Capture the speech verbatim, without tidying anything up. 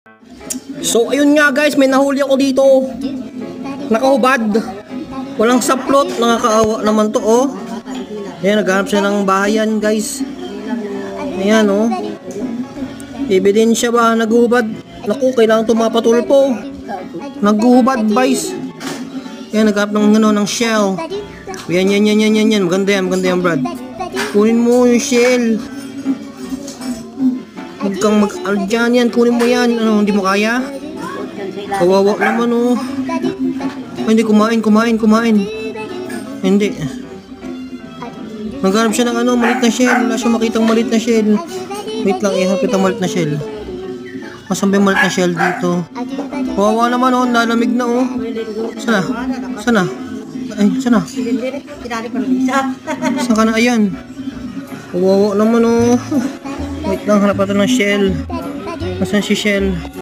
So ayun nga guys, may nahuli ako dito. Nakahubad. Walang saplot, nakakaawa naman to oh. Ayan, naghanap siya ng bahayan guys. Ayan oh. Ebidensya ba, naguhubad. Naku, kailangan ito mapatulpo. Naguhubad guys. Ayan, naghanap ng, ano, ng shell. Yan, yan, yan, yan, yan, yan. Maganda yan, maganda yan Brad. Kunin mo yung shell. Huwag kang mag-aldyan yan, kunin mo yan. Ano, hindi mo kaya? Kawawa naman oh. Ay, hindi, kumain, kumain, kumain. Hindi. Naghanap siya ng ano, malit na shell. Wala siya makitang malit na shell. Wait lang, ihapit ang malit na shell. Masan ba yung malit na shell dito? Kawawa naman oh, lalamig na oh. Sana? Sana? Ay, sana? Saan ka na? Ayan. Kawawa naman oh. Wait lang, hanap natin ng shell. Masan si shell?